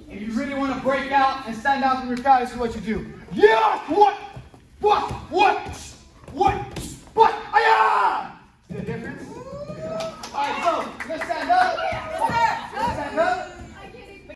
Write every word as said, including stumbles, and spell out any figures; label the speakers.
Speaker 1: If you really want to break out and stand out from your crowd, this is what you do. Yeah! What? What? What? What?